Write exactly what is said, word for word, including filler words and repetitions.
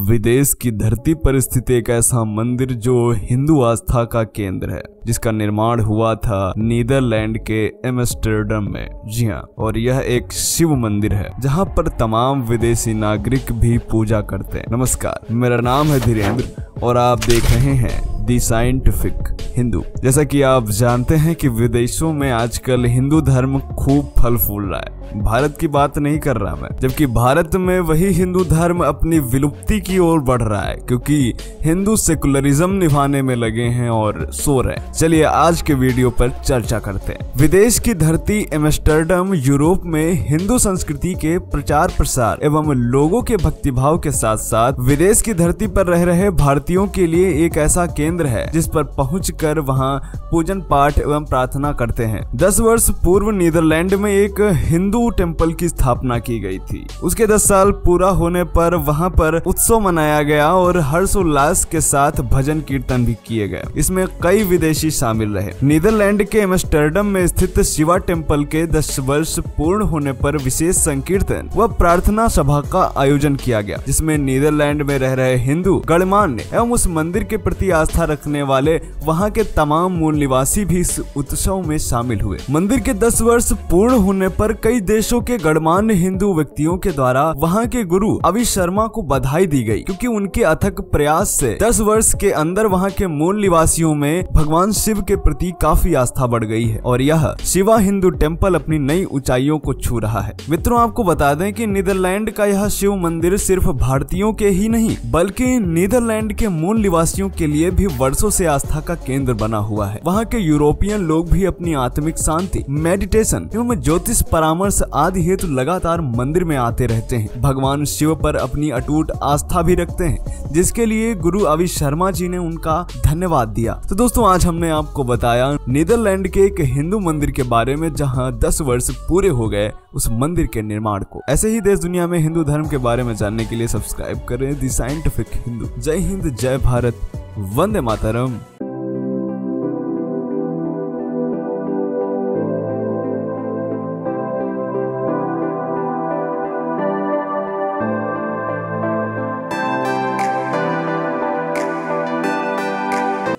विदेश की धरती पर स्थित एक ऐसा मंदिर जो हिंदू आस्था का केंद्र है, जिसका निर्माण हुआ था नीदरलैंड के एम्स्टर्डम में। जी हाँ, और यह एक शिव मंदिर है जहां पर तमाम विदेशी नागरिक भी पूजा करते हैं। नमस्कार, मेरा नाम है धीरेन्द्र और आप देख रहे हैं दी साइंटिफिक हिंदू। जैसा कि आप जानते हैं कि विदेशों में आजकल हिंदू धर्म खूब फल फूल रहा है। भारत की बात नहीं कर रहा मैं, जबकि भारत में वही हिंदू धर्म अपनी विलुप्ति की ओर बढ़ रहा है, क्योंकि हिंदू सेकुलरिज्म निभाने में लगे हैं और सो रहे हैं। चलिए आज के वीडियो पर चर्चा करते हैं। विदेश की धरती एम्स्टर्डम यूरोप में हिंदू संस्कृति के प्रचार प्रसार एवं लोगों के भक्तिभाव के साथ साथ विदेश की धरती पर रह रहे भारतीयों के लिए एक ऐसा केंद्र है जिस पर पहुंचकर वहां पूजन पाठ एवं प्रार्थना करते हैं। दस वर्ष पूर्व नीदरलैंड में एक हिंदू टेंपल की स्थापना की गई थी। उसके दस साल पूरा होने पर वहां पर उत्सव मनाया गया और हर्षोल्लास के साथ भजन कीर्तन भी किए गए। इसमें कई विदेशी शामिल रहे। नीदरलैंड के एम्स्टर्डम में स्थित शिवा टेंपल के दस वर्ष पूर्ण होने पर विशेष संकीर्तन व प्रार्थना सभा का आयोजन किया गया, जिसमें नीदरलैंड में रह रहे हिंदू गणमान्य एवं उस मंदिर के प्रति आस्था रखने वाले वहां के तमाम मूल निवासी भी इस उत्सव में शामिल हुए। मंदिर के दस वर्ष पूर्ण होने पर कई देशों के गणमान्य हिंदू व्यक्तियों के द्वारा वहां के गुरु अवि शर्मा को बधाई दी गई, क्योंकि उनके अथक प्रयास से दस वर्ष के अंदर वहां के मूल निवासियों में भगवान शिव के प्रति काफी आस्था बढ़ गई है और यह शिवा हिंदू टेंपल अपनी नई ऊंचाइयों को छू रहा है। मित्रों, आपको बता दें कि नीदरलैंड का यह शिव मंदिर सिर्फ भारतीयों के ही नहीं बल्कि नीदरलैंड के मूल निवासियों के लिए भी वर्षों से आस्था का केंद्र बना हुआ है। वहाँ के यूरोपियन लोग भी अपनी आत्मिक शांति, मेडिटेशन एवं ज्योतिष परामर्श आदि हेतु लगातार मंदिर में आते रहते हैं। भगवान शिव पर अपनी अटूट आस्था भी रखते हैं, जिसके लिए गुरु अवि शर्मा जी ने उनका धन्यवाद दिया। तो दोस्तों, आज हमने आपको बताया नीदरलैंड के एक हिंदू मंदिर के बारे में जहां दस वर्ष पूरे हो गए उस मंदिर के निर्माण को। ऐसे ही देश दुनिया में हिंदू धर्म के बारे में जानने के लिए सब्सक्राइब करें दी साइंटिफिक हिंदू। जय हिंद, जय भारत, वंदे मातरम।